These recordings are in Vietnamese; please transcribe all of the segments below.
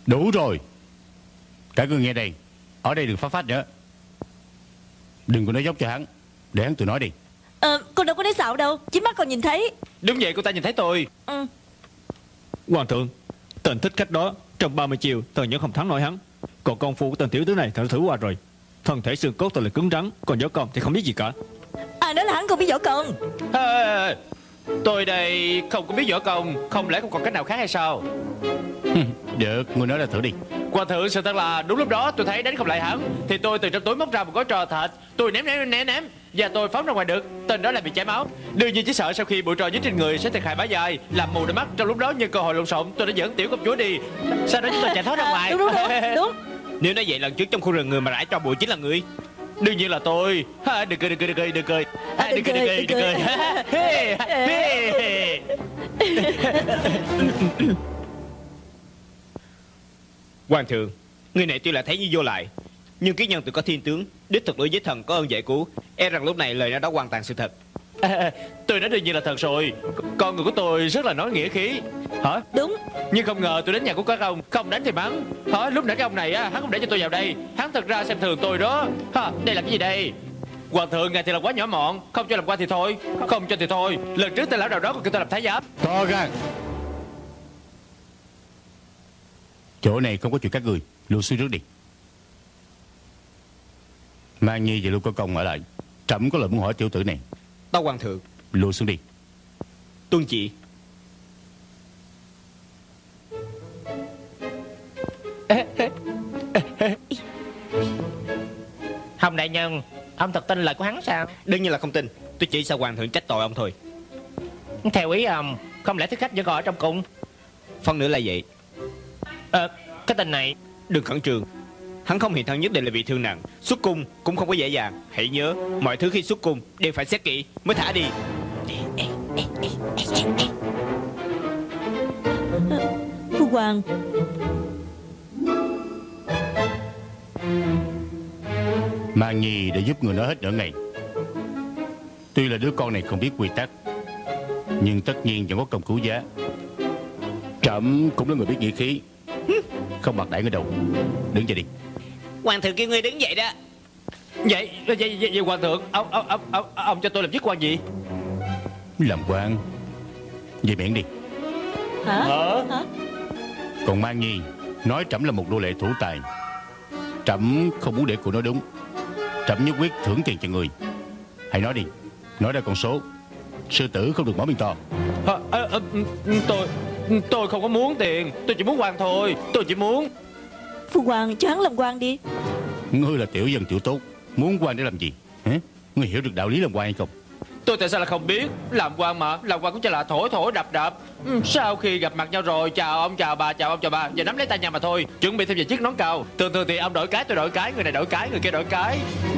Đủ rồi. Cả người nghe đây, ở đây đừng phá phách nữa. Đừng có nói dốc cho hắn, để hắn tự nói đi. Con đâu có nói xạo đâu, chính mắt con nhìn thấy. Đúng vậy, cô ta nhìn thấy tôi. Hoàng thượng, tên thích khách đó trong 30 chiều thần vẫn không thắng nổi hắn. Còn công phu của tên tiểu tử này thần thử qua rồi. Thân thể xương cốt tôi là cứng rắn, còn võ công thì không biết gì cả. Ai nói là hắn không biết võ công? Tôi đây không có biết võ công, không lẽ không còn cách nào khác hay sao? Được, ngươi nói ra thử đi. Hoàng thượng, sự thật là đúng lúc đó tôi thấy đánh không lại hắn, thì tôi từ trong túi móc ra một gói trò thịt. Tôi ném và tôi phóng ra ngoài được. Tên đó lại bị chảy máu. Đương nhiên chỉ sợ sau khi bụi trò dính trên người sẽ thiệt hại bả vai, làm mù đôi mắt. Trong lúc đó nhân cơ hội lộn xộn, tôi đã dẫn tiểu công chúa đi. Sau đó chúng tôi chạy thoát ra ngoài. Đúng. Nếu nói vậy lần trước trong khu rừng người mà rải cho bụi chính là người. Đương nhiên là tôi. Đừng cười. Đừng cười. Hoàng thượng, người này tuy là thấy như vô lại, nhưng ký nhân tự có thiên tướng, đích thực đối với thần có ơn giải cứu. E rằng lúc này lời nói đó hoàn toàn sự thật. Tôi nói đương nhiên là thật rồi. Con người của tôi rất là nói nghĩa khí. Hả? Đúng. Nhưng không ngờ tôi đến nhà của các ông, không đánh thì mắng. Hả? Lúc nãy cái ông này á, hắn không để cho tôi vào đây. Hắn thật ra xem thường tôi đó. Đây là cái gì đây? Hoàng thượng, ngài thì là quá nhỏ mọn. Không cho làm quan thì thôi, không cho thì thôi. Lần trước tên lão đầu đó còn kêu tôi làm thái giám. To gan. Chỗ này không có chuyện các người, lui xuống trước đi. Mang Nhi và Lưu Có Công ở lại. Trẫm có lời muốn hỏi tiểu tử này. Tâu hoàng thượng. Lui xuống đi. Tuân chỉ. Hồng đại nhân, ông thật tin lời của hắn sao? Đương nhiên là không tin. Tôi chỉ sợ hoàng thượng trách tội ông thôi. Theo ý ông, không lẽ thích khách vẫn còn ở trong cung? Phần nữa là vậy. Cái tình này. Đừng khẩn trương. Hắn không hiện thân nhất định là bị thương nặng. Xuất cung cũng không có dễ dàng. Hãy nhớ, mọi thứ khi xuất cung đều phải xét kỹ mới thả đi. Phu hoàng. Mang Nhi đã giúp người nói hết nửa ngày. Tuy là đứa con này không biết quy tắc, nhưng tất nhiên vẫn có công cứu giá. Trẫm cũng là người biết nghĩa khí, không bạc đãi người đâu. Đứng dậy đi. Hoàng thượng kêu ngươi đứng dậy đó. Vậy hoàng thượng, ông cho tôi làm chức quan gì? Làm quan. Về miệng đi. Hả? Còn Mang Nhi nói trẫm là một nô lệ thủ tài. Trẫm không muốn để cô nói đúng. Trẫm nhất quyết thưởng tiền cho người. Hãy nói đi, nói ra con số. Sư tử không được mở miệng to. Tôi không có muốn tiền. Tôi chỉ muốn quan thôi. Tôi chỉ muốn. Phu hoàng, cho hắn làm quan đi. Ngươi là tiểu dân tiểu tốt, muốn quan để làm gì? Hả? Ngươi hiểu được đạo lý làm quan hay không? Tôi tại sao là không biết. Làm quan mà, làm quan cũng chỉ là thổi đập. Sau khi gặp mặt nhau rồi, chào ông chào bà, chào ông chào bà, giờ nắm lấy tay nhau mà thôi. Chuẩn bị thêm vài chiếc nón cao. Thường thì ông đổi cái, tôi đổi cái, người này đổi cái, người kia đổi cái.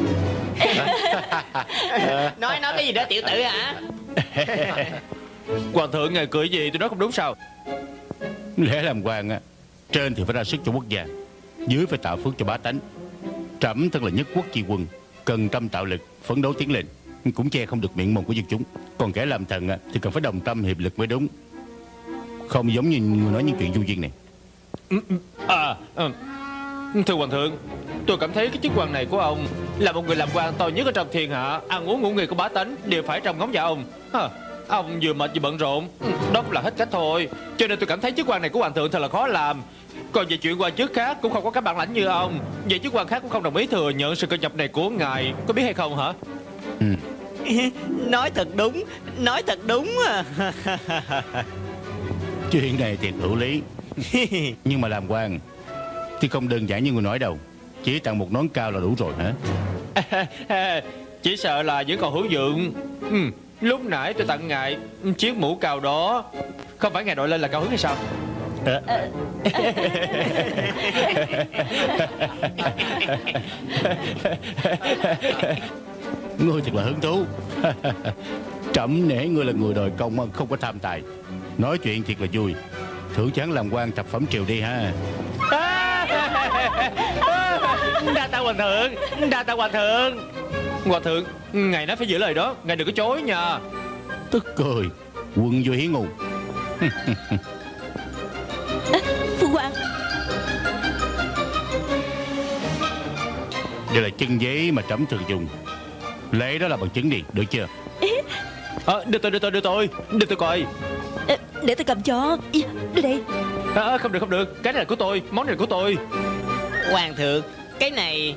Nói cái gì đó tiểu tử hả? Hoàng thượng ngài cười gì, tôi nói không đúng sao? Lẽ làm quan á, trên thì phải ra sức cho quốc gia, dưới phải tạo phước cho bá tánh. Trẫm thật là nhất quốc chi quân, cần tâm tạo lực, phấn đấu tiến lên, cũng che không được miệng mồm của dân chúng. Còn kẻ làm thần á, thì cần phải đồng tâm hiệp lực mới đúng. Không giống như người nói những chuyện du duyên này. Thưa hoàng thượng, tôi cảm thấy cái chức quan này của ông là một người làm quan to nhất ở trong thiên hạ. Ăn uống ngủ nghỉ của bá tánh đều phải trông ngóng vào ông. Ông vừa mệt vừa bận rộn, đó cũng là hết cách thôi. Cho nên tôi cảm thấy chức quan này của hoàng thượng thật là khó làm. Còn về chuyện quan chức khác cũng không có cái bản lãnh như ông. Về chức quan khác cũng không đồng ý thừa nhận sự cơ nhập này của ngài. Có biết hay không hả? Nói thật đúng à. Chuyện này thiệt hữu lý. Nhưng mà làm quan thì không đơn giản như người nói đâu. Chỉ tặng một nón cao là đủ rồi hả? Chỉ sợ là vẫn còn hữu dụng. Lúc nãy tôi tặng ngài chiếc mũ cao đó, không phải ngài đội lên là cao hứng hay sao? Ngươi thật là hứng thú. Trẫm nể ngươi là người đòi công, không có tham tài. Nói chuyện thiệt là vui. Thử chán làm quan thập phẩm triều đi ha. Đa tạ hoàng thượng, đa tạ hoàng thượng. Hoàng thượng, ngài nói phải giữ lời đó, ngài đừng có chối nha. Tức cười, quân vô hí ngu. Phu hoàng. Đây là chân giấy mà trẫm thường dùng. Lấy đó là bằng chứng đi, được chưa? Đưa tôi coi. Để tôi cầm cho. Đưa đây. Không được, cái này là của tôi, món này là của tôi. Hoàng thượng, cái này.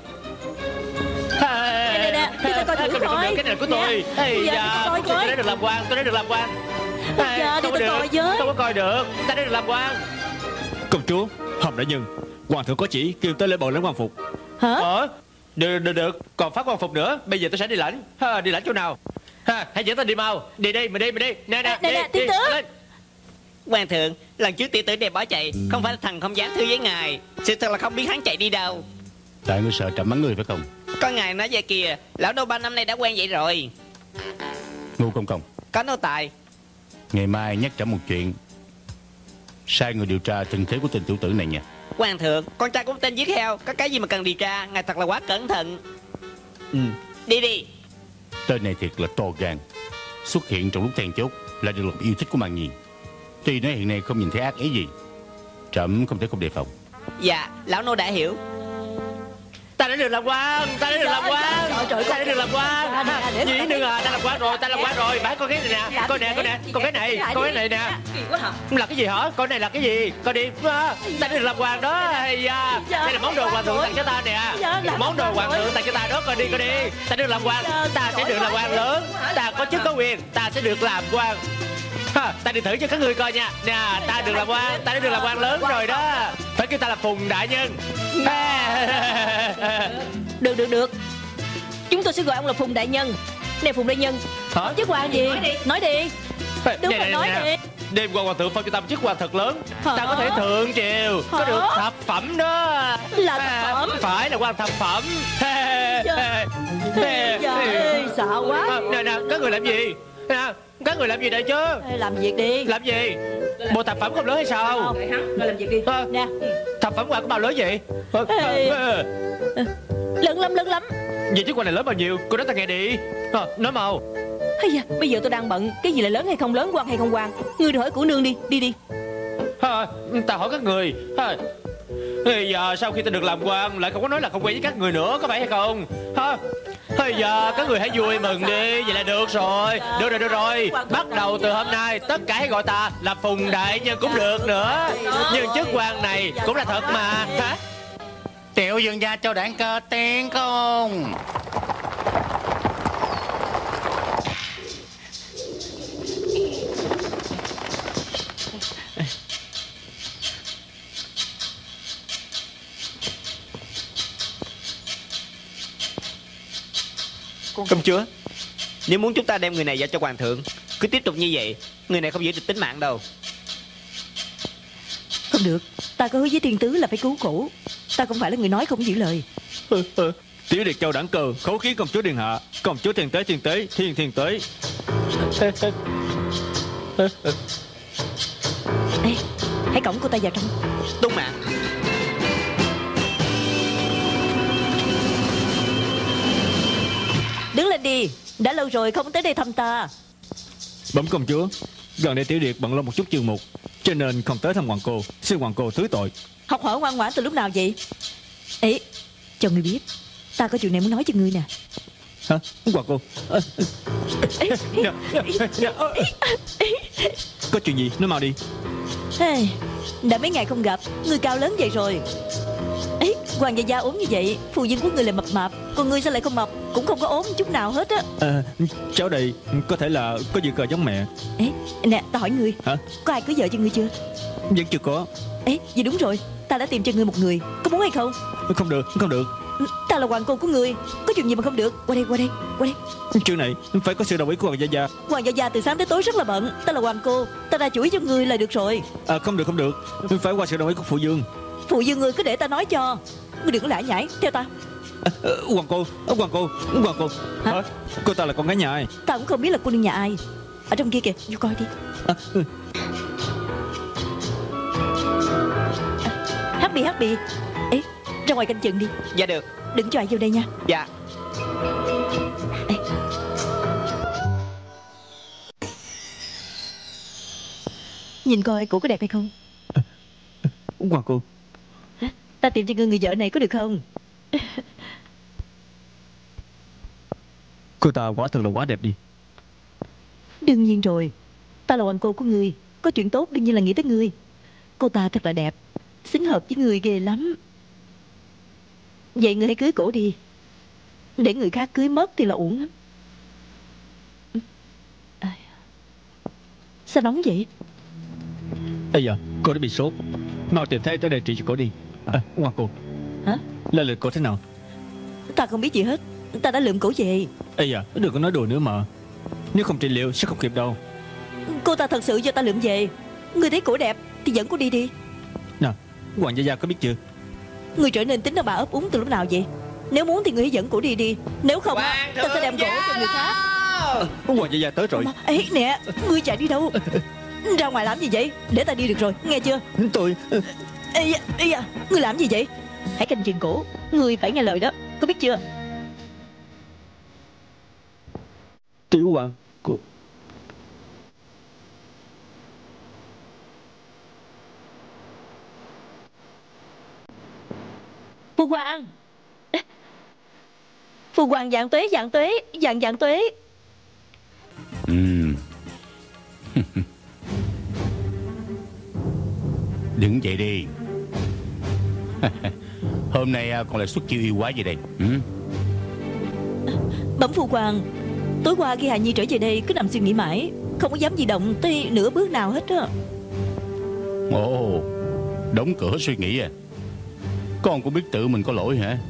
Nè, cho tôi coi thử Không coi. được, cái này là của tôi. Ây da, Tôi đã được làm quan, tôi đã được làm quan. Dạ, để tôi coi với. Không có coi được, ta đã được làm quan. Công chúa, Hồng đại nhân, hoàng thượng có chỉ kêu tới lễ bộ lãnh quan phục. Hả? Được, còn phát quan phục nữa. Bây giờ tôi sẽ đi lãnh. Đi lãnh chỗ nào? Hãy dẫn tôi đi mau. Đi đi. Nè, Tiểu tử. lên. Hoàng thượng, lần trước tiểu tử này bỏ chạy, không phải là thằng không dám thưa với ngài. Sự thật là không biết hắn chạy đi đâu. Tại ngươi sợ trẫm mắng ngươi phải không? Có ngài nói vậy kìa, lão nô 3 năm nay đã quen vậy rồi. Ngu Công Công, Có nô tài. ngày mai nhắc trẫm một chuyện. Sai người điều tra thân thế của tên tiểu tử này nha. Hoàng thượng, con trai của tên giết heo, có cái gì mà cần điều tra, ngài thật là quá cẩn thận. Đi. Tên này thiệt là to gan. Xuất hiện trong lúc then chốt là được lòng yêu thích của Màn Nhi. Tuy nói hiện nay không nhìn thấy ác ý gì, trẫm không thể không đề phòng. Dạ, lão nô đã hiểu. Ta đã được làm quan. Ta đã được làm quan. Nhĩ nương à, ta làm quan rồi. Bán con cái này nè. Con cái này nè. Là cái gì hả? Con này là cái gì? Con đi. Ta đã được làm quan đó. Đây là món đồ hoàng thượng tặng cho ta nè. Món đồ hoàng thượng tặng cho ta đó. Coi đi. Ta được làm quan. Ta sẽ được làm quan lớn. Ta có chức có quyền. Ta sẽ được làm quan. Ta đi thử cho các ngươi coi nha. Nè, ta được làm quan. Ta đã được làm quan lớn rồi đó. Phải kêu ta là Phùng đại nhân. Được. Chúng tôi sẽ gọi ông là Phùng đại nhân. Nè Phùng đại nhân, Hả? chức quan gì? Nói đi. Đúng rồi, nói đi. Đêm qua hoàng thượng phân cho ta một chức quan thật lớn. Hả? Ta có thể thượng triều. Có được thập phẩm đó. Là thập phẩm? Phải là quan thập phẩm. Trời ơi, sợ quá. Nè, các người làm gì? Nè, các người làm gì đây chứ? Làm việc đi. Làm gì? Bộ thập phẩm không lớn hay sao? Rồi làm việc đi. Nè, Thập phẩm quan có bao lớn vậy? lớn lắm. Vậy chức quan này lớn bao nhiêu? Cô nói ta nghe đi. Nói mau. Hay da, bây giờ tôi đang bận. Cái gì là lớn hay không lớn, quan hay không quan? Ngươi đi hỏi của nương đi. Đi. Ta hỏi các người. Giờ sau khi ta được làm quan lại không có nói là không quen với các người nữa, có phải hay không? Giờ các người hãy vui mừng đi. Vậy là được rồi. Được rồi. Bắt đầu từ hôm nay tất cả hãy gọi ta là Phùng đại nhân cũng được nữa. Nhưng chức quan này cũng là thật mà. Tiểu dương gia cho đảng cơ tiến công. Công chúa, nếu muốn chúng ta đem người này giao cho hoàng thượng, cứ tiếp tục như vậy, người này không giữ được tính mạng đâu. Không được, ta có hứa với tiên tứ là phải cứu cổ. Ta không phải là người nói không giữ lời. Tiểu Điệt Châu đẳng cờ khấu khí công chúa điện hạ. Công chúa thiên tế thiên tế. Ê, hãy cõng cô ta vào trong. Tung mạng. Đứng lên đi. Đã lâu rồi không tới đây thăm ta. Bẩm công chúa, gần đây Tiểu Điệt bận lo một chút chương mục, cho nên không tới thăm hoàng cô. Xin hoàng cô thứ tội. Học hỏi ngoan ngoãn từ lúc nào vậy? Ê, cho ngươi biết, ta có chuyện này muốn nói cho ngươi nè. Hả? Hoàng cô? Có chuyện gì? Nói mau đi. Ê, đã mấy ngày không gặp, ngươi cao lớn vậy rồi. Ấy, Hoàng gia gia ốm như vậy, phu nhân của ngươi là mập mạp, còn ngươi sao lại không mập, cũng không có ốm chút nào hết á. Cháu đây có thể là có gì cờ giống mẹ. Ê, nè, ta hỏi ngươi, hả? có ai cưới vợ cho ngươi chưa? Vẫn chưa có. Ê, vậy đúng rồi, ta đã tìm cho ngươi một người, có muốn hay không? Không được. Ta là hoàng cô của ngươi, có chuyện gì mà không được? Qua đây. Chuyện này phải có sự đồng ý của hoàng gia gia. Hoàng gia gia từ sáng tới tối rất là bận, ta là hoàng cô, ta ra chủ ý cho ngươi là được rồi. Không được. Phải qua sự đồng ý của phụ dương. Phụ dương ngươi cứ để ta nói cho. Ngươi đừng có lải nhải, theo ta. Hoàng cô. Hả? Cô ta là con gái nhà ai? Ta cũng không biết là cô nương nhà ai. Ở trong kia kìa, vô coi đi. Hát bì. Ê, ra ngoài canh chừng đi. Dạ được. Đừng cho ai vô đây nha. Dạ. Ê. Nhìn coi cổ có đẹp hay không? Hoàng cô. Ta tìm cho ngươi người vợ này có được không? Cô ta quả thật là quá đẹp đi. Đương nhiên rồi, ta là hoàng cô của ngươi, có chuyện tốt đương nhiên là nghĩ tới ngươi. Cô ta thật là đẹp, xứng hợp với ngươi ghê lắm. Vậy ngươi hãy cưới cổ đi, để người khác cưới mất thì là uổng lắm. Sao nóng vậy? Ây da, cô đã bị sốt. Mau tìm thấy tới đây trị cho cô đi. Ngoan cô. Hả? Lên lịch cô thế nào? Ta không biết gì hết, ta đã lượm cổ về. Ây da, đừng có nói đùa nữa mà. Nếu không trị liệu sẽ không kịp đâu. Cô ta thật sự cho ta lượm về. Ngươi thấy cổ đẹp thì dẫn cô đi đi. Nào, Hoàng Gia Gia có biết chưa? Ngươi trở nên tính đàn bà ấp úng từ lúc nào vậy? Nếu muốn thì ngươi hãy dẫn cổ đi đi. Nếu không ta sẽ đem cổ cho người khác. Hoàng Gia Gia tới rồi. Ê nè, ngươi chạy đi đâu? Ra ngoài làm gì vậy? Để ta đi được rồi, nghe chưa? Tôi... Ê da, ngươi làm gì vậy? Hãy canh chừng cổ, ngươi phải nghe lời đó, có biết chưa? Tiểu Hoàng, cô... Phu Hoàng, Phu Hoàng, dạng tuế, dạng tuế, dạng tuế. Đứng dậy đi. Hôm nay con lại xuất chiêu yêu quái gì đây? Bẩm Phu Hoàng, tối qua khi Hà Nhi trở về đây cứ nằm suy nghĩ mãi, không có dám di động tới nửa bước nào hết á. Ồ, đóng cửa suy nghĩ à? Con cũng biết tự mình có lỗi hả?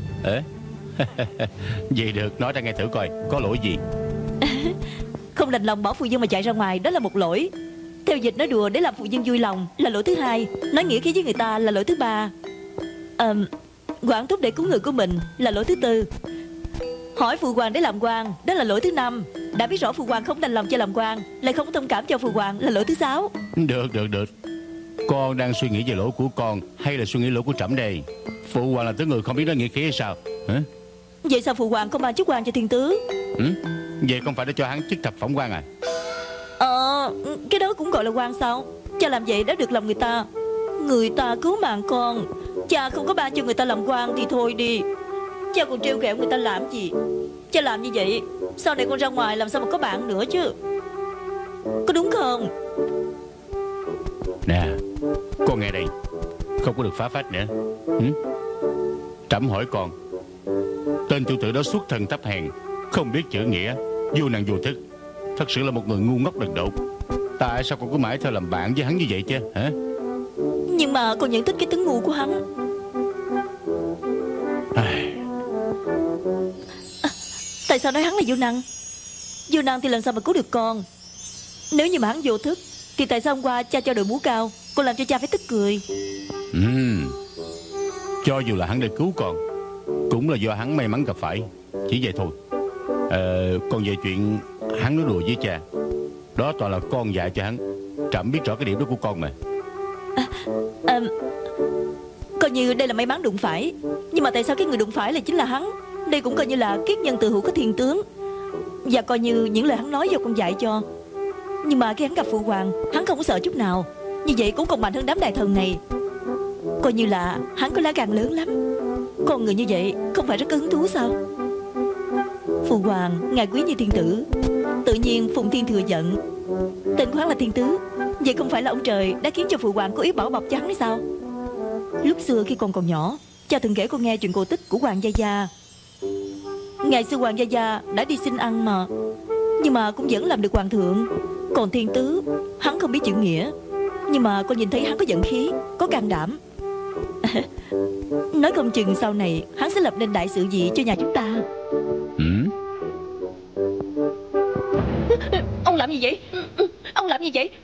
Vậy được, nói ra nghe thử coi, có lỗi gì? Không đành lòng bỏ phụ nhân mà chạy ra ngoài, đó là một lỗi. Theo dịch nói đùa để làm phụ nhân vui lòng là lỗi thứ hai. Nói nghĩa khí với người ta là lỗi thứ ba. Quản thúc để cứu người của mình là lỗi thứ tư. Hỏi phụ hoàng để làm quan, đó là lỗi thứ năm. Đã biết rõ phụ hoàng không đành lòng cho làm quan, lại không có thông cảm cho phụ hoàng là lỗi thứ sáu. Được. Con đang suy nghĩ về lỗi của con hay là suy nghĩ lỗi của trẫm đây? Phụ hoàng là thứ người không biết nói nghĩa khí hay sao? Hả? Vậy sao phụ hoàng không ban chức quan cho thiên tướng? Vậy không phải để cho hắn chức thập phẩm quan à? Cái đó cũng gọi là quan sao? Cha làm vậy đã được lòng người ta. Người ta cứu mạng con, cha không có ban cho người ta làm quan thì thôi đi. Cha còn trêu ghẹo người ta làm gì? Cha làm như vậy sau này con ra ngoài làm sao mà có bạn nữa chứ? Có đúng không? Nè, con nghe đây, không có được phá phách nữa. Trẫm hỏi con, tên tiểu tử đó xuất thân thấp hèn, không biết chữ nghĩa, vô năng vô thức, thật sự là một người ngu ngốc đần độn. Tại sao con cứ mãi theo làm bạn với hắn như vậy chứ hả? Nhưng mà con nhận thức cái tính ngu của hắn. Tại sao nói hắn là vô năng? Vô năng thì làm sao mà cứu được con? Nếu như mà hắn vô thức thì tại sao hôm qua cha cho đội mũ cao, con làm cho cha phải tức cười? Cho dù là hắn để cứu con, cũng là do hắn may mắn gặp phải, chỉ vậy thôi. Còn về chuyện hắn nói đùa với cha, đó toàn là con dạy cho hắn. Trẫm biết rõ cái điểm đó của con mà. Coi như đây là may mắn đụng phải, nhưng mà tại sao cái người đụng phải là chính là hắn? Đây cũng coi như là kiết nhân từ hữu của thiên tướng, và coi như những lời hắn nói do con dạy cho. Nhưng mà khi hắn gặp phụ hoàng, hắn không có sợ chút nào. Như vậy cũng còn mạnh hơn đám đại thần này. Coi như là hắn có lá gan lớn lắm. Con người như vậy không phải rất có hứng thú sao? Phụ hoàng, ngài quý như thiên tử, tự nhiên Phụng Thiên thừa giận. Tên của hắn là thiên tứ, vậy không phải là ông trời đã khiến cho phụ hoàng cố ý bảo bọc cho hắn hay sao? Lúc xưa khi con còn nhỏ, cha từng kể con nghe chuyện cổ tích của Hoàng Gia Gia. Ngày xưa Hoàng Gia Gia đã đi xin ăn mà, nhưng mà cũng vẫn làm được hoàng thượng. Còn thiên tứ, hắn không biết chữ nghĩa, nhưng mà con nhìn thấy hắn có vận khí, có can đảm. Nói không chừng sau này hắn sẽ lập nên đại sự gì cho nhà chúng ta. Ông làm gì vậy? Ông làm gì vậy?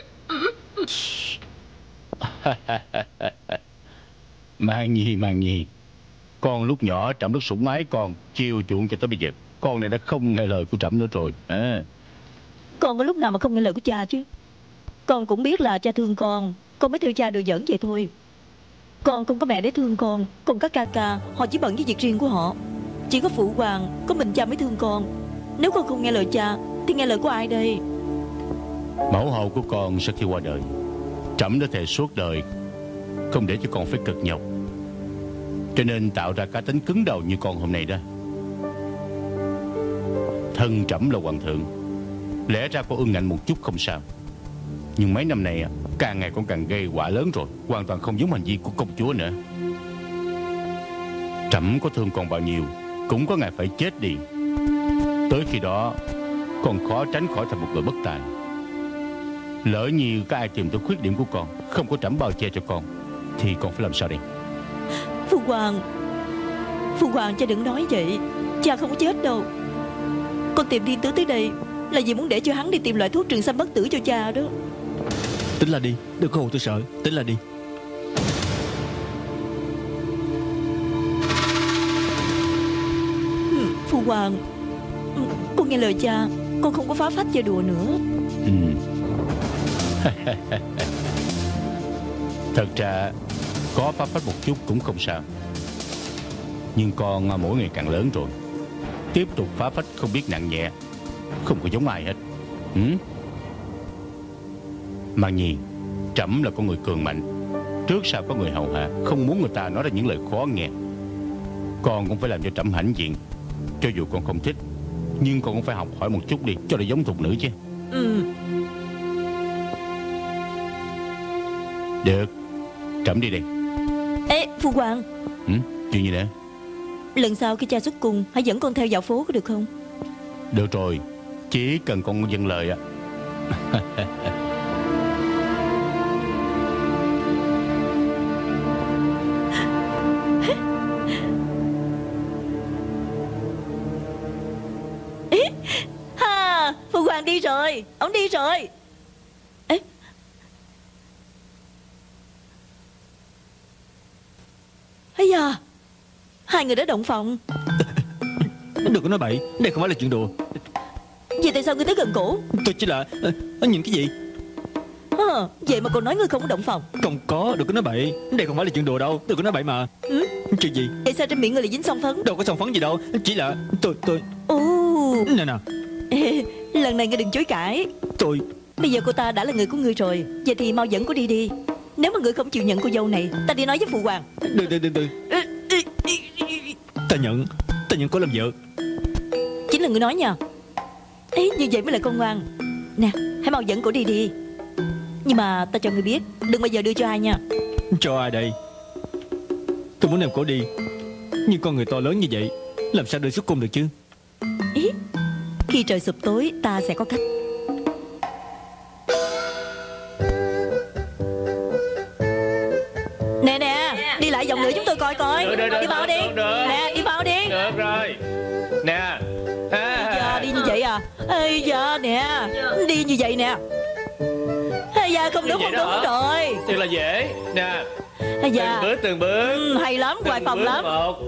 Mang Nhi, con lúc nhỏ trẫm rất sủng ái con, chiều chuộng cho tới bây giờ. Con này đã không nghe lời của trẫm nữa rồi. Con có lúc nào mà không nghe lời của cha chứ? Con cũng biết là cha thương con mới theo cha đưa dẫn vậy thôi. Con không có mẹ để thương con, còn các ca ca họ chỉ bận với việc riêng của họ. Chỉ có phụ hoàng, có mình cha mới thương con. Nếu con không nghe lời cha thì nghe lời của ai đây? Mẫu hậu của con sau khi qua đời, trẫm đã thề suốt đời không để cho con phải cực nhọc, cho nên tạo ra cá tính cứng đầu như con hôm nay đó. Thân trẫm là hoàng thượng, lẽ ra có ương ngạnh một chút không sao. Nhưng mấy năm nay càng ngày con càng gây họa lớn rồi, hoàn toàn không giống hành vi của công chúa nữa. Trẫm có thương con bao nhiêu cũng có ngày phải chết đi. Tới khi đó con khó tránh khỏi thành một người bất tài. Lỡ như có ai tìm tới khuyết điểm của con, không có trẫm bao che cho con, thì con phải làm sao đây? Phu hoàng, cha đừng nói vậy. Cha không có chết đâu. Con tìm Thiên Tứ tới đây là vì muốn để cho hắn đi tìm loại thuốc trường sanh bất tử cho cha đó. Tính là đi, đừng có hù tôi sợ. Tính là đi. Phu hoàng, con nghe lời cha, con không có phá phách chơi đùa nữa. Thật ra có phá phách một chút cũng không sao. Nhưng con mỗi ngày càng lớn rồi, tiếp tục phá phách không biết nặng nhẹ, không có giống ai hết. Mạn Nhi, trẫm là con người cường mạnh, trước sau có người hầu hạ, không muốn người ta nói ra những lời khó nghe. Con cũng phải làm cho trẫm hãnh diện. Cho dù con không thích, nhưng con cũng phải học hỏi một chút đi, cho để giống thục nữ chứ. Được, trẫm đi đây. Ê, phu hoàng. Chuyện gì nữa? Lần sau khi cha xuất cung, hãy dẫn con theo dạo phố có được không? Được rồi, chỉ cần con dâng lời á. Ha, phu hoàng đi rồi, ông đi rồi. Ê, ây da, hai người đã động phòng. Đừng có nói bậy, đây không phải là chuyện đùa. Vậy tại sao ngươi tới gần cổ? Tôi chỉ là nhìn cái gì? Vậy mà còn nói ngươi không có động phòng? Không có, đừng có nói bậy. Đây không phải là chuyện đùa đâu, đừng có nói bậy mà. Chuyện gì? Tại sao trên miệng ngươi lại dính son phấn? Đâu có son phấn gì đâu. Chỉ là tôi Nè nè. Ê, lần này ngươi đừng chối cãi. Bây giờ cô ta đã là người của ngươi rồi, vậy thì mau dẫn cô đi đi. Nếu mà ngươi không chịu nhận cô dâu này, ta đi nói với phụ hoàng. Đừng. Ta nhận cô làm vợ. Chính là ngươi nói nha. Ấy, như vậy mới là con ngoan. Nè, hãy mau dẫn cổ đi đi. Nhưng mà ta cho ngươi biết, đừng bao giờ đưa cho ai nha. Cho ai đây? Tôi muốn đem cổ đi, nhưng con người to lớn như vậy làm sao đưa xuất cung được chứ? Ý, khi trời sụp tối ta sẽ có cách. Nè, đi lại vòng nữa chúng tôi coi coi. Đi mau đi. Nè, đi mau đi. Được rồi. Nè. Dạ, đi như vậy à? Ê da nè, đi như vậy nè. Ê da, không đúng rồi. Thật là dễ. Nè. Ê da, Từng bước. hay lắm, hoài phòng lắm.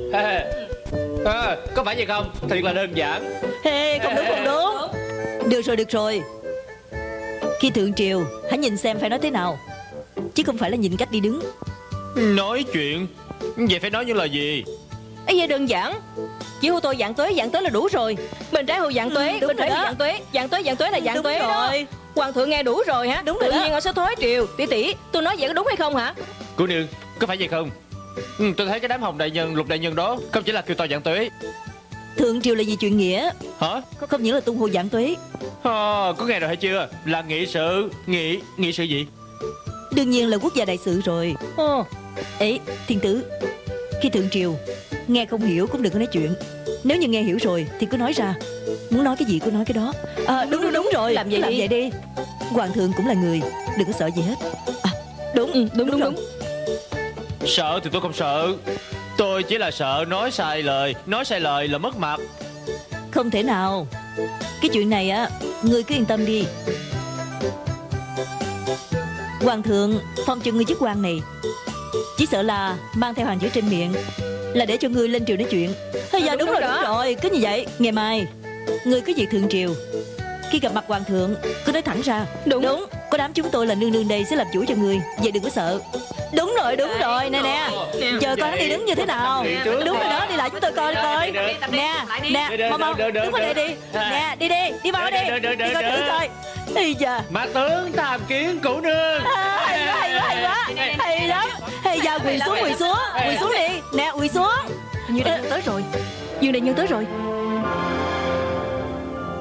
Có phải vậy không? Thật là đơn giản. Ê, không đúng. Được rồi. Khi thượng triều, hãy nhìn xem phải nói thế nào, chứ không phải là nhìn cách đi đứng. Nói chuyện vậy phải nói những lời gì? Ấy vậy đơn giản, chỉ hô tôi dạng tuế là đủ rồi. Bên trái hô dạng tuế, bên phải hô dạng tuế, dạng tuế là dạng tuế đó. Hoàng thượng nghe đủ rồi hả? Đúng rồi. Tự nhiên họ sẽ thối triều. Tỷ, tôi nói vậy có đúng hay không hả? Cô nương, có phải vậy không? Tôi thấy cái đám Hồng đại nhân, Lục đại nhân đó không chỉ là kêu to dạng tuế. Thượng triều là vì chuyện nghĩa, Hả? không những là tung hô dạng tuế. Có nghe rồi hay chưa? Là nghị sự. Nghị sự gì? Đương nhiên là quốc gia đại sự rồi. Ấy, Thiên Tử, khi thượng triều nghe không hiểu cũng đừng có nói chuyện. Nếu như nghe hiểu rồi thì cứ nói ra. Muốn nói cái gì cứ nói cái đó. Đúng rồi. Làm vậy đi. Hoàng thượng cũng là người, đừng có sợ gì hết. Đúng. Sợ thì tôi không sợ. Tôi chỉ là sợ nói sai lời. Nói sai lời là mất mặt. Không thể nào. Cái chuyện này á, ngươi cứ yên tâm đi. Hoàng thượng phong cho ngươi chức quan này, chỉ sợ là mang theo hàng chữ trên miệng là để cho ngươi lên triều nói chuyện. Dạ đúng rồi. Cứ như vậy, ngày mai ngươi cứ việc thượng triều, khi gặp mặt hoàng thượng cứ nói thẳng ra. Đúng. Có đám chúng tôi là nương đây sẽ làm chủ cho ngươi, vậy đừng có sợ. Đúng rồi. Nè, chờ coi nó đi đứng như thế nào. Đúng rồi đó, đi lại chúng tôi coi. Nè, mau đứng qua đây đi. Nè, đi vào đi. Đi coi thử coi. Ây da, Mã tướng tham kiến cụ nương. hay quá, hay lắm. Hay da, quỳ xuống đi. Nè, quỳ xuống. Dương đại nhân tới rồi.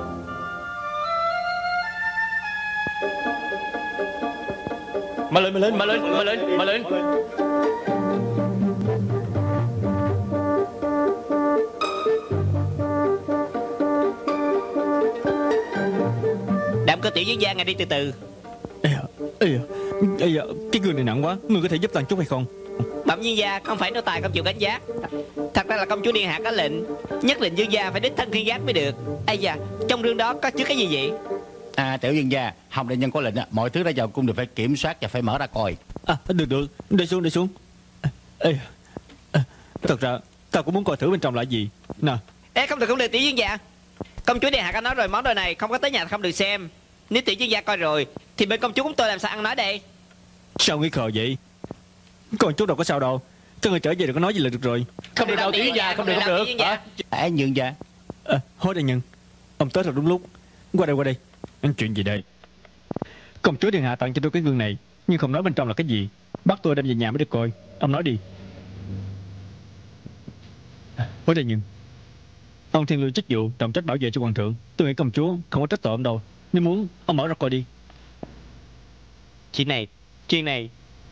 Mà lên. Đạm Cơ tiểu dương gia, ngài đi từ từ. Cái gương này nặng quá, người có thể giúp ta chút hay không? Bẩm dương gia, không phải nô tài không chịu gánh vác. Thật ra là công chúa điện hạ có lệnh, nhất định dương gia phải đích thân khiêng gác mới được. Ây da, trong rương đó có chứa cái gì vậy? Tiểu dương gia, Hồng đại nhân có lệnh mọi thứ ra vào cung đều phải kiểm soát và phải mở ra coi. Được, để xuống. Thật ra ta cũng muốn coi thử bên trong là gì. Nè. Ê, không được tiểu dương gia. Công chúa điện hạ có nói rồi, món đồ này không có tới nhà không được xem. Nếu tiểu dương gia coi rồi thì bên công chúa chúng tôi làm sao ăn nói đây? Sao nghĩ khờ vậy? Con chú đâu có sao đâu. Cho người trở về đừng có nói gì là được rồi. Không được đâu tiểu dương gia, không được. Dương gia. Hối đại nhân, ông tới thật đúng lúc. Qua đây. Chuyện gì đây? Công chúa điện hạ tặng cho tôi cái gương này, nhưng không nói bên trong là cái gì. Bắt tôi đem về nhà mới được coi. Ông nói đi. Hối đại nhân, ông thiên lương chức vụ trọng trách bảo vệ cho hoàng thượng. Tôi nghĩ công chúa không có trách tội ông đâu. Nếu muốn, ông mở ra coi đi. Chuyện này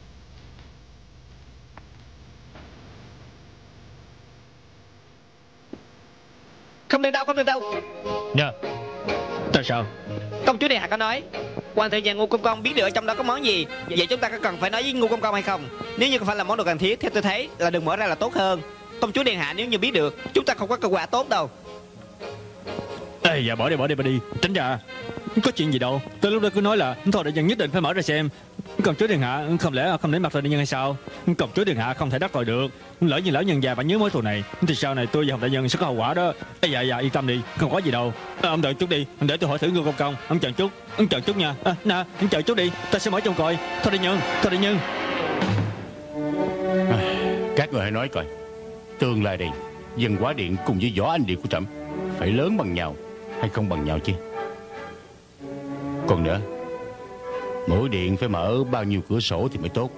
không được đâu. Dạ. Tại sao? Công chúa điện hạ có nói hoàng thượng và Ngô Công Công biết được ở trong đó có món gì. Vậy chúng ta có cần phải nói với Ngô Công Công hay không? Nếu như không phải là món đồ cần thiết, theo tôi thấy là đừng mở ra là tốt hơn. Công chúa điện hạ nếu như biết được, chúng ta không có kết quả tốt đâu. Dạ bỏ đi. Tránh ra. Có chuyện gì đâu. Tới lúc đó cứ nói là thôi đại nhân nhất định phải mở ra xem. Công chúa điện hạ không lẽ không để mặt đại nhân hay sao? Công chúa điện hạ không thể đắc tội được. Lỡ như lão nhân già phải nhớ mối thù này thì sau này tôi và Hồng đại nhân sẽ có hậu quả đó. Dạ yên tâm đi, không có gì đâu. Ông đợi chút đi, để tôi hỏi thử Ngô Công Công. Ông chờ chút nha. Ông chờ chút đi, ta sẽ mở trong coi. Thôi đại nhân. Các người hãy nói coi, tương lai đây Dân Hóa Điện cùng với Võ Anh Điện của trẫm phải lớn bằng nhau hay không bằng nhau chứ? Còn nữa, mỗi điện phải mở bao nhiêu cửa sổ thì mới tốt?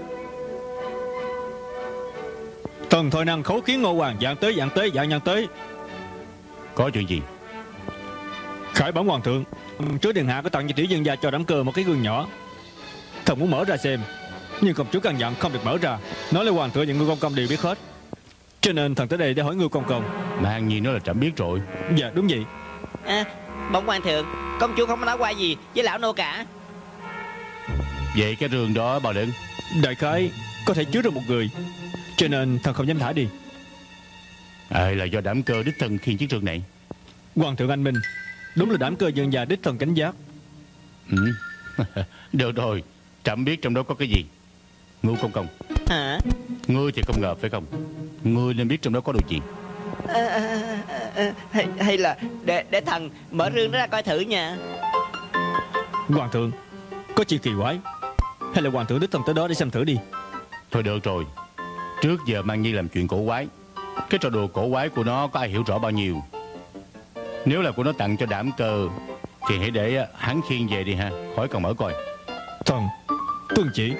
Tần Thôi Năng khấu kiến Ngô Hoàng dạng tới. Có chuyện gì? Khải bẩm hoàng thượng, chúa điện hạ có tặng cho tiểu dương gia cho Đám Cơ một cái gương nhỏ. Thần muốn mở ra xem, nhưng công chúa căn dặn không được mở ra. Nói là hoàng thượng và Ngô Công Công đều biết hết, cho nên thần tới đây để hỏi Ngô Công Công. Mang gì nói là trẫm biết rồi. Dạ đúng vậy. Bẩm hoàng thượng, công chúa không có nói qua gì với lão nô cả. Vậy cái rương đó bao lớn? Đại khái có thể chứa được một người, cho nên thần không dám thả đi. Là do Đám Cơ đích thân khiêng chiếc rương này. Hoàng thượng anh minh, đúng là Đám Cơ dương già đích thân cảnh giác. Được rồi, trẫm biết trong đó có cái gì. Ngô Công Công, Hả? ngươi thì không ngờ phải không? Ngươi nên biết trong đó có đồ gì. Hay là để thần mở rương nó ra coi thử nha. Hoàng thượng, có chuyện kỳ quái, hay là hoàng thượng đích thân tới đó để xem thử đi. Thôi được rồi, trước giờ Mang Nhi làm chuyện cổ quái, cái trò đùa cổ quái của nó có ai hiểu rõ bao nhiêu. Nếu là của nó tặng cho Đám Cơ thì hãy để hắn khiêng về đi ha, khỏi cần mở coi. Thần tuân chỉ.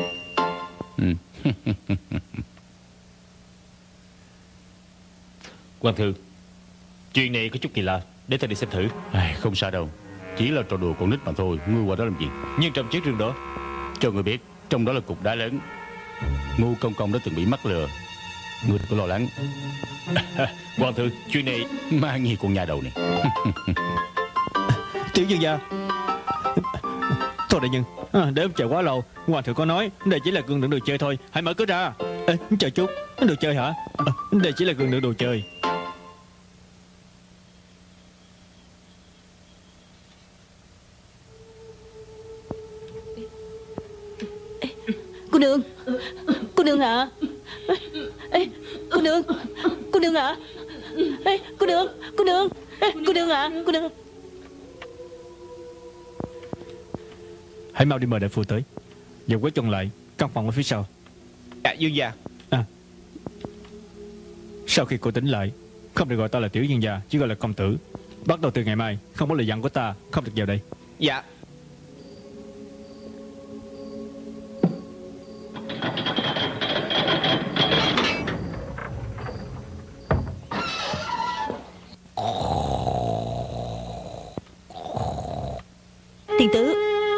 Hoàng thượng, chuyện này có chút kỳ lạ, để ta đi xem thử. Không sao đâu, chỉ là trò đùa con nít mà thôi. Ngươi qua đó làm gì? Nhưng trong chiếc rương đó, cho ngươi biết, trong đó là cục đá lớn. Ngô Công Công đã từng bị mắc lừa, ngươi đừng có lo lắng. Hoàng thượng, chuyện này Mang Nhi con nhà đầu này. Tiểu dương gia. Thôi đại nhân, để ông chờ quá lâu. Hoàng thượng có nói đây chỉ là gương đựng đồ chơi thôi, hãy mở cửa ra. Chờ chút, đồ chơi hả? Đây chỉ là gương đựng đồ chơi. Cô nương hả? Cô nương hả? Cô nương hả? Hãy mau đi mời đại phu tới, và quét chọn lại căn phòng ở phía sau. Dạ dương gia. Sau khi cô tỉnh lại, không được gọi ta là tiểu dương gia, chỉ gọi là công tử. Bắt đầu từ ngày mai, không có lời dặn của ta, không được vào đây. Dạ. Thiên tử,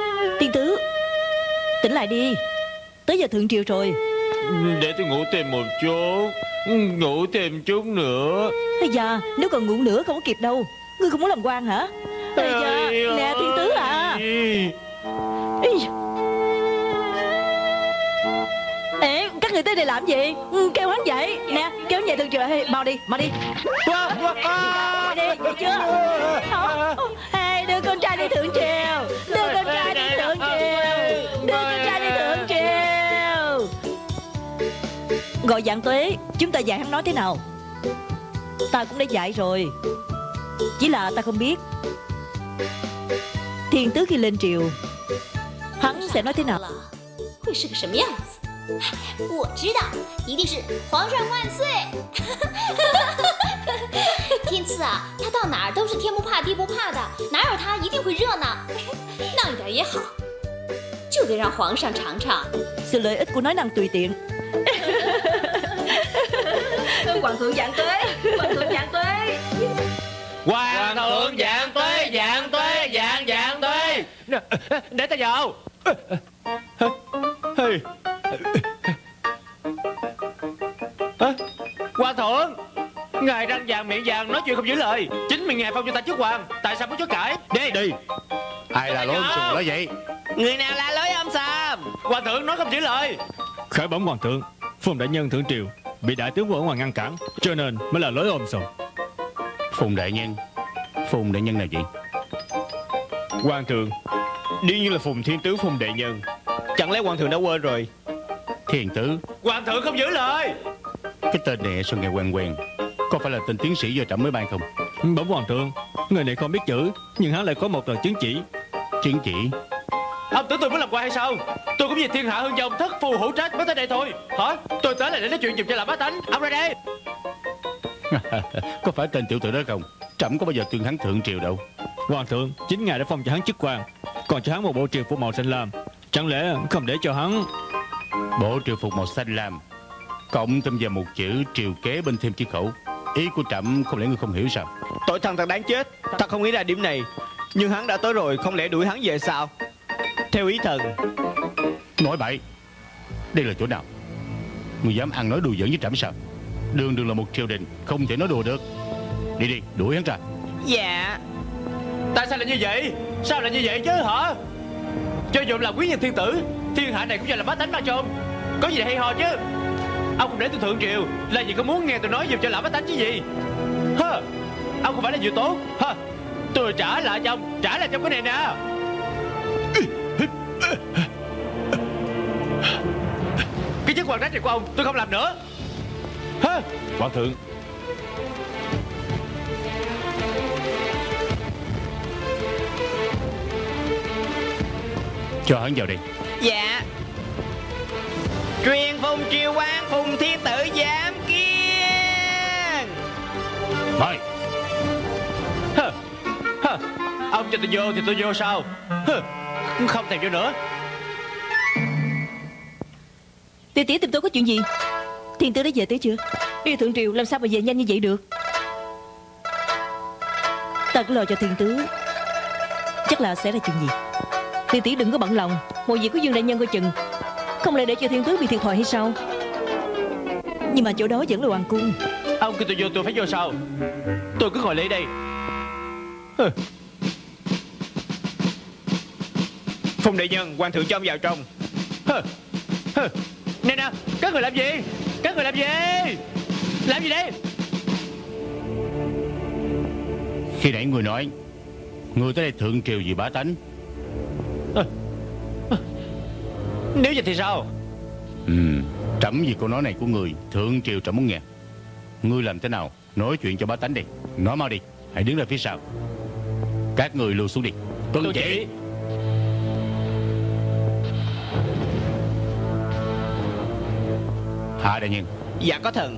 Tỉnh lại đi, tới giờ thượng triều rồi. Để tôi ngủ thêm một chút. Ngủ thêm chút nữa. Ây da, nếu còn ngủ nữa không có kịp đâu. Ngươi không muốn làm quan hả? Ây da, nè thiên tứ à. Ây. Ê, các người tới đây làm gì? Kêu hắn dậy. Nè, kéo về thượng triều. Mau đi, mau đi. Đi, vậy chưa? Ê, đưa con trai đi thượng triều. Đưa con trai đi thượng triều. Đưa con trai đi thượng triều. Gọi Dạng Tuế, chúng ta dạy hắn nói thế nào? Ta cũng đã dạy rồi, chỉ là ta không biết thiên tứ khi lên triều hắn sẽ nói thế nào. 会是个什么样子？我知道，一定是皇上万岁！天赐啊，他到哪儿都是天不怕地不怕的，哪有他一定会热闹。闹一点也好，就得让皇上尝尝。 Sự lợi ích của nói năng tùy tiện. Hoàng thượng Dạng Tuế, Hoàng thượng Dạng Tuế. Hoàng thượng Dạng Tuế, Dạng Tuế, Dạng Tuế. Để ta vào. Hoàng thượng, ngài răng vàng miệng vàng nói chuyện không giữ lời. Chính mình ngài phong cho ta chức hoàng, tại sao muốn chối cãi? Đi. Ai là lối sùn nói vậy? Người nào la lối om sòm? Hoàng thượng nói không giữ lời. Khởi bẩm hoàng thượng, Phùng đại nhân thượng triều bị đại tướng quân ở ngoài ngăn cản, cho nên mới là lối ôm sòm. Phùng đại nhân nào vậy? Hoàng thượng, đương nhiên là Phùng Thiên Tứ Phùng đại nhân. Chẳng lẽ hoàng thượng đã quên rồi? Thiên tứ. Hoàng thượng không giữ lời. Cái tên này sao nghe quen quen? Có phải là tên tiến sĩ do trẫm mới ban không? Bẩm hoàng thượng, người này không biết chữ, nhưng hắn lại có một tờ chứng chỉ. Chứng chỉ? Ông tưởng tôi muốn làm quan hay sao? Tôi cũng vì thiên hạ hưng dòng thất phù hữu trách mới tới đây thôi. Hả? Tôi tới là để nói chuyện giùm cho làm bá tánh. Ông ra đây. Có phải tên tiểu tử đó không? Trẫm có bao giờ tuyên hắn thượng triều đâu. Hoàng thượng, chính ngài đã phong cho hắn chức quan, còn cho hắn một bộ triều phục màu xanh lam. Chẳng lẽ không để cho hắn... Bộ triều phục màu xanh lam cộng thêm vào một chữ triều kế bên thêm chữ khẩu. Ý của trẫm không lẽ ngươi không hiểu sao? Tội thần thật đáng chết. Ta không nghĩ ra điểm này. Nhưng hắn đã tới rồi, không lẽ đuổi hắn về sao? Theo ý thần. Nói bậy. Đây là chỗ nào? Ngươi dám ăn nói đùa giỡn với trẫm sao? Đường đường là một triều đình, không thể nói đùa được. Đi, đuổi hắn ra. Dạ. Tại sao lại như vậy? Sao lại như vậy chứ hả? Cho dù là quý nhân thiên tử, thiên hạ này cũng do là bá tánh ban cho ông. Có gì hay ho chứ? Ông không để tôi thượng triều là vì có muốn nghe tôi nói giùm cho lão bá tánh chứ gì? Hơ, ông không phải là vừa tốt. Hơ, tôi trả lại cho ông, trả lại cho cái này nè. Cái chức hoàng trách này của ông tôi không làm nữa. Hơ. Hoàng thượng. Cho hắn vào đây. Dạ. Truyền Phùng triều quan Phùng Thiên Tử giám kiên. Mời. Hơ. Hơ. Ông cho tôi vô thì tôi vô sao? Hơ. Không thèm vô nữa. Tiểu tía tìm tôi có chuyện gì? Thiên tứ đã về tới chưa? Đi thượng triều làm sao mà về nhanh như vậy được? Ta cứ lo cho thiên tứ, chắc là sẽ là chuyện gì. Tiểu tỷ đừng có bận lòng, một việc của Dương đại nhân coi chừng. Không lẽ để cho thiên tứ bị thiệt thòi hay sao? Nhưng mà chỗ đó vẫn là hoàng cung. Ông kêu tôi vô tôi phải vô sao? Tôi cứ ngồi lấy đây. Hơ. Phùng đại nhân, hoàng thượng cho ông vào trong. Hơ. Hơ. Nè, các người làm gì? Các người làm gì? Làm gì đây? Khi nãy người nói người tới đây thượng triều vì bá tánh. Nếu vậy thì sao? Trẫm vì câu nói này của người thượng triều trẫm muốn nghe. Ngươi làm thế nào nói chuyện cho bá tánh đi. Nói mau đi. Hãy đứng ra phía sau. Các người lùi xuống đi. Tuân chỉ. Hạ đại nhân. Dạ có thần.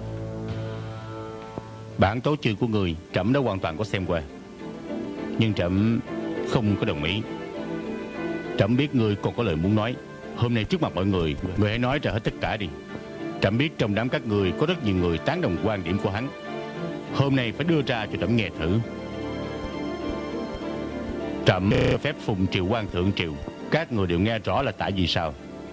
Bản tấu chương của người trẫm đã hoàn toàn có xem qua, nhưng trẫm không có đồng ý. Trẫm biết người còn có lời muốn nói. Hôm nay trước mặt mọi người, người hãy nói ra hết tất cả đi. Trẫm biết trong đám các người có rất nhiều người tán đồng quan điểm của hắn. Hôm nay phải đưa ra cho trẫm nghe thử. Trẫm cho phép Phùng triều quan thượng triều. Các người đều nghe rõ là tại vì sao.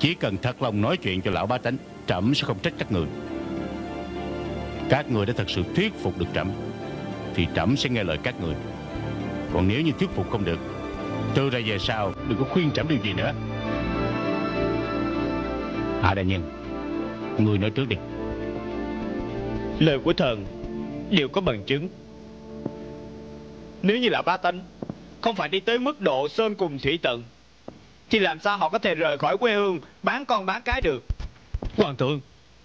Chỉ cần thật lòng nói chuyện cho lão bá tánh, trẫm sẽ không trách các người. Các người đã thật sự thuyết phục được trẫm thì trẫm sẽ nghe lời các người. Còn nếu như thuyết phục không được, từ ra về sau đừng có khuyên trẫm điều gì nữa. Hạ đại nhân, người nói trước đi. Lời của thần đều có bằng chứng. Nếu như là bá tánh không phải đi tới mức độ sơn cùng thủy tận, thì làm sao họ có thể rời khỏi quê hương bán con bán cái được? Hoàng thượng,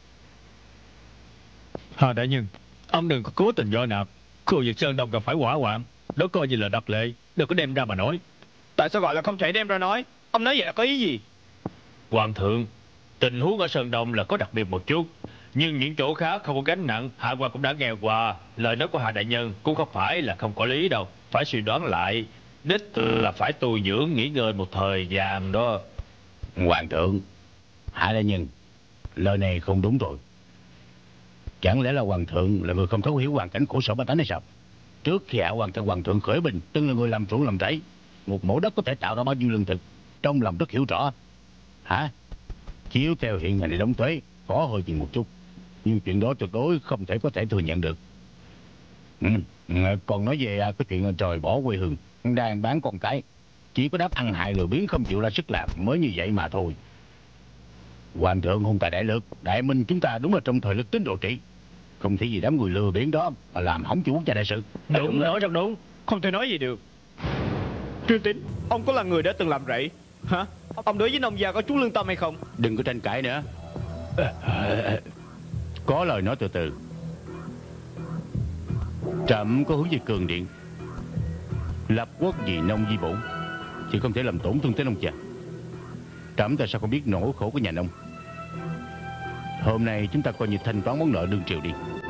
Hà đại nhân, ông đừng có cố tình do nạt. Khu vực Sơn Đông gặp phải hỏa hoạn, đó coi như là đặc lệ, đừng có đem ra mà nói. Tại sao gọi là không thể đem ra nói? Ông nói vậy là có ý gì? Hoàng thượng, tình huống ở Sơn Đông là có đặc biệt một chút, nhưng những chỗ khác không có gánh nặng. Hạ quan cũng đã nghe qua. Lời nói của Hạ đại nhân cũng không phải là không có lý đâu. Phải suy đoán lại, đích là phải tu dưỡng nghỉ ngơi một thời gian đó. Hoàng thượng, Hạ đại nhân, lời này không đúng rồi. Chẳng lẽ là hoàng thượng là người không thấu hiểu hoàn cảnh khổ sở bá tánh hay sao? Trước khi hạ hoàng thượng khởi binh, từng là người làm ruộng làm rẫy, một mẫu đất có thể tạo ra bao nhiêu lương thực, trong lòng rất hiểu rõ. Hả? Chiếu theo hiện hành để đóng thuế khó hơi gì một chút, nhưng chuyện đó tuyệt đối không thể thừa nhận được. Còn nói về cái chuyện trời bỏ quê hương, đang bán con cái, chỉ có đáp ăn hại lười biếng không chịu ra sức làm mới như vậy mà thôi. Hoàng thượng hùng tài đại lược, đại minh chúng ta đúng là trong thời lực tính độ trị, không thể gì đám người lừa biển đó mà làm hỏng chủ quốc gia đại sự. Đúng, nói rất đúng, không thể nói gì được. Trương Tín, ông có là người đã từng làm rẫy hả? Ông đối với nông gia có chút lương tâm hay không? Đừng có tranh cãi nữa. Có lời nói từ từ. Trẫm có hướng về cường điện, lập quốc vì nông vì bổn, thì không thể làm tổn thương tới nông gia. Trẫm tại sao không biết nỗi khổ của nhà nông? Hôm nay chúng ta coi như thanh toán món nợ đương triều đi.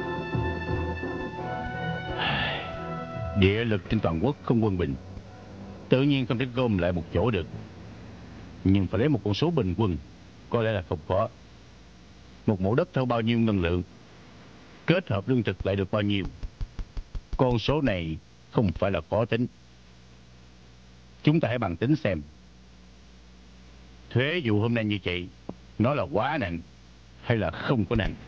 Địa lực trên toàn quốc không quân bình, tự nhiên không thể gom lại một chỗ được. Nhưng phải lấy một con số bình quân có lẽ là không khó. Một mẫu đất theo bao nhiêu ngân lượng, kết hợp lương thực lại được bao nhiêu, con số này không phải là khó tính. Chúng ta hãy bằng tính xem. Thuế vụ hôm nay như vậy, nó là quá nặng hay là không có nặng?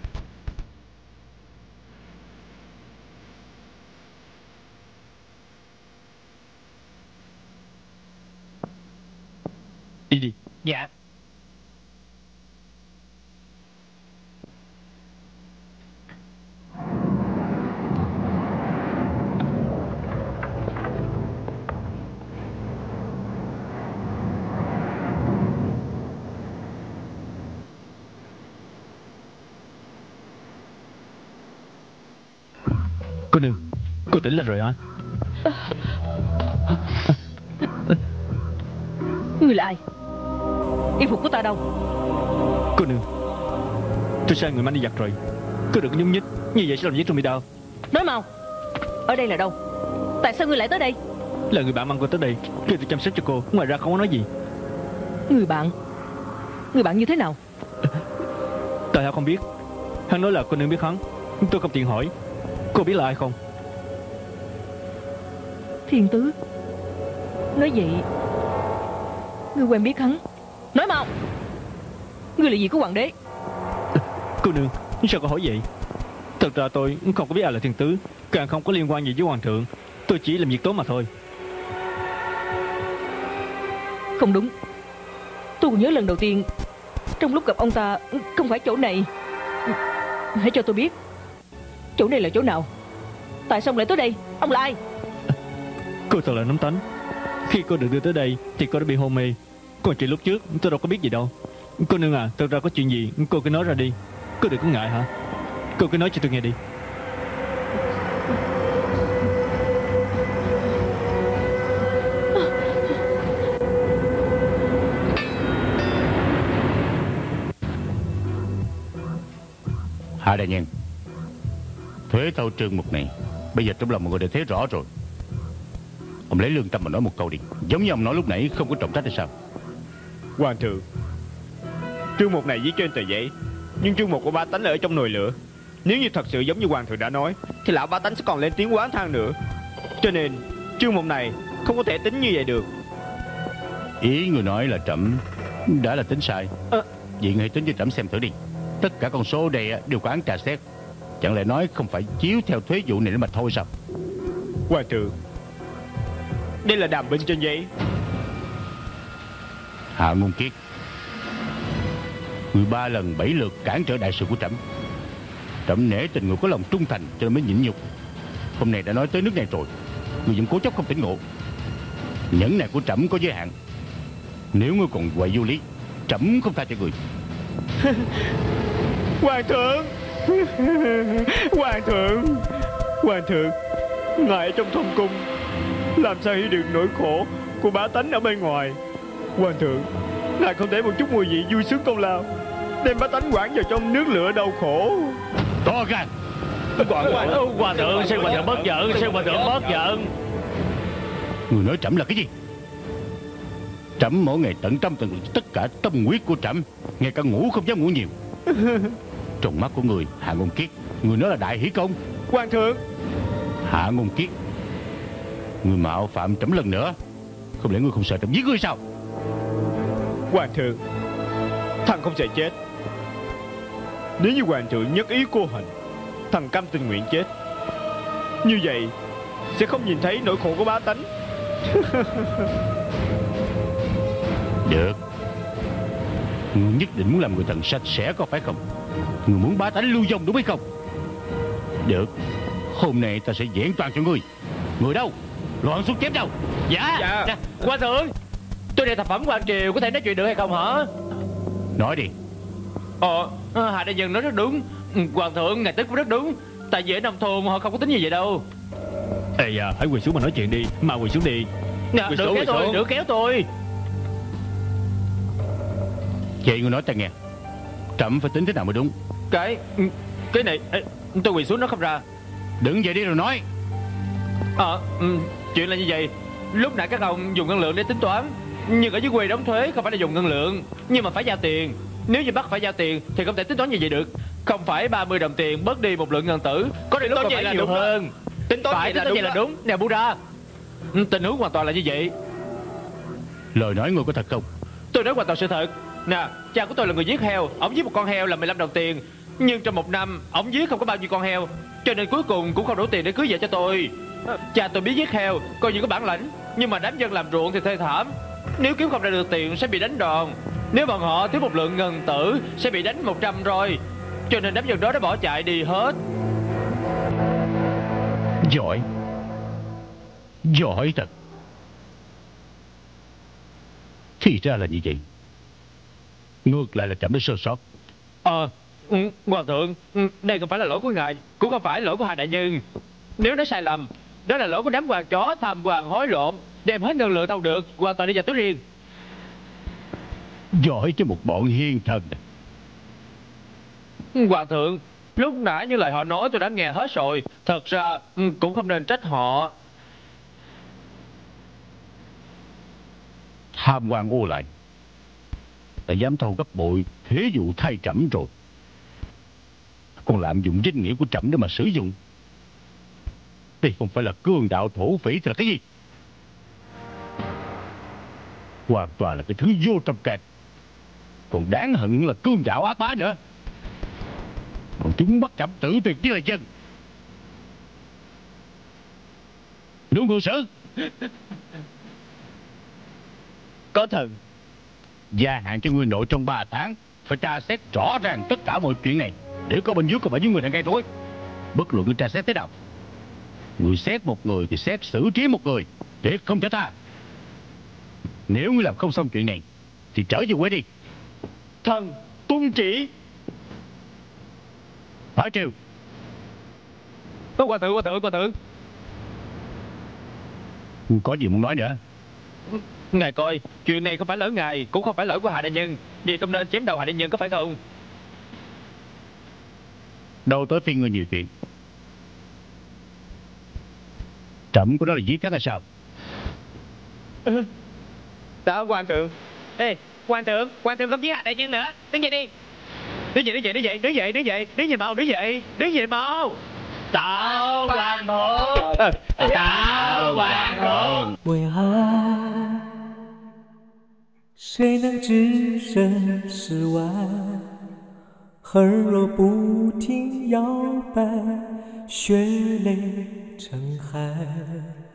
Đi đi. Dạ. Cô nương, cô tỉnh lại rồi hả? Người là ai? Y phục của ta đâu? Cô nương, tôi sai người mang đi giặt rồi. Cô đừng có nhúc nhích, như vậy sẽ làm giết tôi bị đau. Nói mau, ở đây là đâu? Tại sao ngươi lại tới đây? Là người bạn mang cô tới đây, kêu tôi chăm sóc cho cô, ngoài ra không có nói gì. Người bạn? Người bạn như thế nào? Tại sao không biết? Hắn nói là cô nương biết hắn, tôi không tiện hỏi. Cô biết là ai không? Thiên Tứ. Nói vậy ngươi quen biết hắn? Nói mau, ngươi là gì của hoàng đế? Cô nương, sao cô hỏi vậy? Thật ra tôi không có biết ai là Thiên Tứ, càng không có liên quan gì với hoàng thượng. Tôi chỉ làm việc tốt mà thôi. Không đúng. Tôi còn nhớ lần đầu tiên trong lúc gặp ông ta không phải chỗ này. Hãy cho tôi biết chỗ này là chỗ nào. Tại sao ông lại tới đây? Ông là ai? Cô thật là nóng tánh. Khi cô được đưa tới đây thì cô đã bị hôn mê. Còn chuyện lúc trước tôi đâu có biết gì đâu. Cô nương à, thật ra có chuyện gì cô cứ nói ra đi. Cô đừng có ngại hả? Cô cứ nói cho tôi nghe đi. Hạ đại nhân, thuế thâu trương mục này bây giờ trong lòng mọi người đã thấy rõ rồi. Ông lấy lương tâm mà nói một câu đi. Giống như ông nói lúc nãy, không có trọng trách hay sao? Hoàng thượng, trương mục này viết trên tờ giấy, nhưng trương mục của bá tánh là ở trong nồi lửa. Nếu như thật sự giống như hoàng thượng đã nói, thì lão bá tánh sẽ còn lên tiếng oán than nữa. Cho nên trương mục này không có thể tính như vậy được. Ý người nói là trẫm Đã là tính sai. Vậy hãy tính cho trẫm xem thử đi. Tất cả con số đây đều có án tra xét. Chẳng lẽ nói không phải chiếu theo thuế vụ này nữa mà thôi sao? Hoàng thượng, đây là đàm binh trên giấy. Hạ Ngôn Kiết, 13 lần 7 lượt cản trở đại sự của trẫm. Trẫm nể tình người có lòng trung thành cho nên mới nhịn nhục. Hôm nay đã nói tới nước này rồi, người vẫn cố chấp không tỉnh ngộ. Nhẫn nại của trẫm có giới hạn. Nếu ngươi còn quậy vô lý, trẫm không tha cho người. Hoàng thượng, hoàng thượng, hoàng thượng, ngài ở trong thâm cung làm sao hiểu được nỗi khổ của bá tánh ở bên ngoài. Hoàng thượng, ngài không thể một chút mùi vị vui sướng công lao đem bá tánh quảng vào trong nước lửa đau khổ. To gan! Hoàng thượng, xin hoàng thượng bớt giận, xin hoàng thượng bớt giận. Người nói trẫm là cái gì? Trẫm mỗi ngày tận tâm tận lực tất cả tâm huyết của trẫm, ngay cả ngủ không dám ngủ nhiều. Trong mắt của người, Hạ Ngôn Kiết, người nói là đại hỷ công. Hoàng thượng, Hạ Ngôn Kiết, người mạo phạm trẫm lần nữa, không lẽ ngươi không sợ trẫm giết ngươi sao? hoàng thượng, thần không sợ chết. Nếu như hoàng thượng nhất ý cô hành, thần cam tình nguyện chết. Như vậy sẽ không nhìn thấy nỗi khổ của bá tánh. Được. Ngươi nhất định muốn làm người thần sạch sẽ có phải không? Ngươi muốn bá tánh lưu vong đúng hay không? Được. Hôm nay ta sẽ giảng toàn cho ngươi. Người đâu? Loạn xuống chém đâu? Dạ. Hoàng thượng, tôi là thập phẩm hoàng triều, có thể nói chuyện được hay không hả? Nói đi. Hạ đại nhân nói rất đúng. Hoàng thượng, ngài tính cũng rất đúng. Tại vì ở nông thôn họ không có tính như vậy đâu. Ê da, hãy quỳ xuống mà nói chuyện đi. Mà quỳ xuống đi. Đừng kéo tôi, đừng kéo tôi. Vậy ngươi nói ta nghe, trẫm phải tính thế nào mới đúng? Cái này tôi quỳ xuống nó không ra. Đứng dậy đi rồi nói. Chuyện là như vậy. Lúc nãy các ông dùng ngân lượng để tính toán, nhưng ở dưới quê đóng thuế không phải là dùng ngân lượng, nhưng mà phải giao tiền. Nếu như bắt phải giao tiền thì không thể tính toán như vậy được. Không phải 30 đồng tiền bớt đi một lượng ngân tử, có lúc còn phải nhiều hơn. Tính toán vậy là đúng. Nè buông ra. Tình huống hoàn toàn là như vậy. Lời nói ngươi có thật không? Tôi nói hoàn toàn sự thật. Nè, cha của tôi là người giết heo, ổng giết một con heo là 15 đồng tiền. Nhưng trong một năm ổng giết không có bao nhiêu con heo, cho nên cuối cùng cũng không đủ tiền để cưới vợ cho tôi. Cha tôi biết giết heo, coi như có bản lãnh, nhưng mà đám dân làm ruộng thì thê thảm. Nếu kiếm không ra được tiền sẽ bị đánh đòn. Nếu bọn họ thiếu một lượng ngân tử sẽ bị đánh 100 roi. Cho nên đám dân đó đã bỏ chạy đi hết. Giỏi. Giỏi thật. Thì ra là như vậy. Ngược lại là trẫm đã sơ sót. Hoàng thượng, đây không phải là lỗi của ngài, cũng không phải lỗi của Hạ đại nhân. Nếu nói sai lầm, đó là lỗi của đám hoàng chó tham hoàng hối lộn, đem hết ngân lượng đâu được, hoàn toàn đi vào túi riêng. Giỏi chứ một bọn hiền thần. Hoàng thượng, lúc nãy như lời họ nói tôi đã nghe hết rồi. Thật ra cũng không nên trách họ. Tham quan ô lại, ta dám thâu gấp bội thế vụ thay trẫm rồi, còn lạm dụng danh nghĩa của trẫm để mà sử dụng. Đây không phải là cường đạo thổ phỉ thì là cái gì? Hoàn toàn là cái thứ vô tâm kẹt. Còn đáng hận là cương đạo ác bá nữa. Còn chúng bắt trẫm tử tuyệt với là dân. Đúng ngự sử. Có thần. Gia hạn cho ngươi nội trong 3 tháng, phải tra xét rõ ràng tất cả mọi chuyện này, để có bên dưới có phải với người đang gây rối. Bất luận ngươi tra xét thế nào, người xét một người thì xét xử trí một người, để không thể tha. Nếu ngươi làm không xong chuyện này thì trở về quê đi. Thần tuân chỉ. Phải triều. Hoàng thượng. Có gì muốn nói nữa? Ngài coi, chuyện này không phải lỗi ngài, cũng không phải lỗi của Hạ đại nhân, vì không nên chém đầu Hạ đại nhân, có phải không? Đâu tới phiên ngươi nhiều chuyện. Trẫm của đó là giết hắn hay sao? Đó hoàng thượng. Ê, hoàng thượng không giết Hạ đại nhân nữa. Đứng dậy đi. Đứng dậy mau, đứng dậy mau. Tạo hoàng thượng. Tạo hoàng thượng. 为爱，谁能知真是弯，河若不停摇摆，血泪成海。